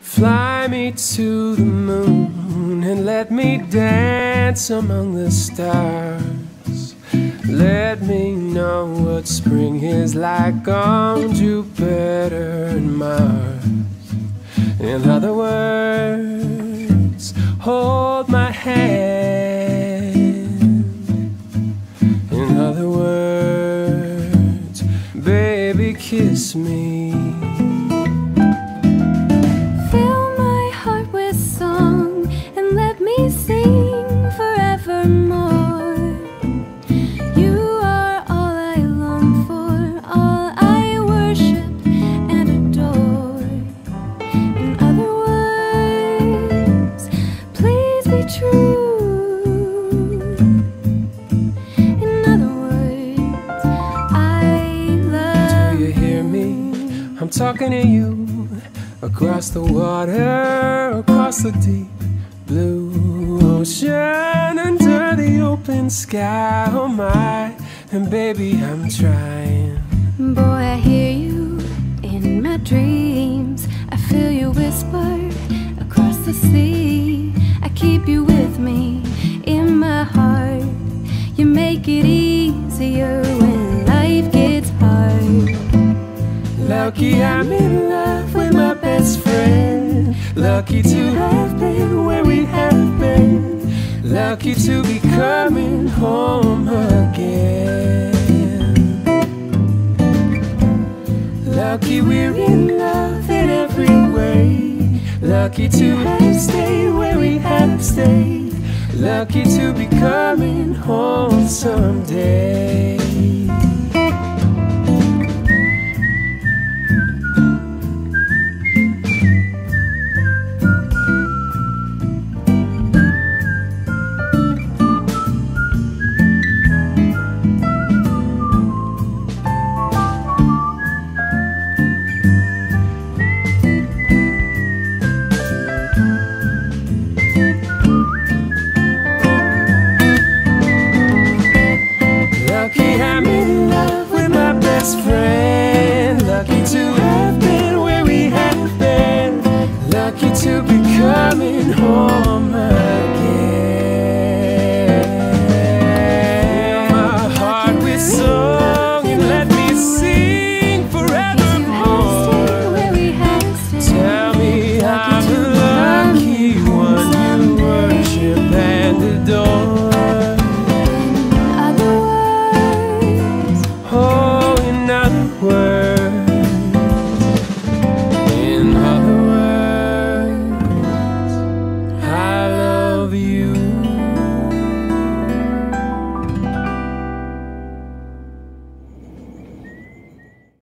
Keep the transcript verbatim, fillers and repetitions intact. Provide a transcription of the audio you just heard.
Fly me to the moon and let me dance among the stars. Let me know what spring is like on Jupiter and Mars. In other words, hold my hand. In other words, baby, kiss me. Sing forevermore. You are all I long for, all I worship and adore. In other words, please be true. In other words, I love you. Do you hear me? I'm talking to you. Across the water, across the deep blue ocean, under the open sky, oh my. And baby, I'm trying. Boy, I hear you in my dreams. I feel you whisper across the sea. I keep you with me in my heart. You make it easier when life gets hard. Lucky I'm in love with my best friend. Lucky to have been where we have been. Lucky to be coming home again. Lucky we're in love in every way. Lucky to have stayed where we have stayed. Lucky to be coming home someday.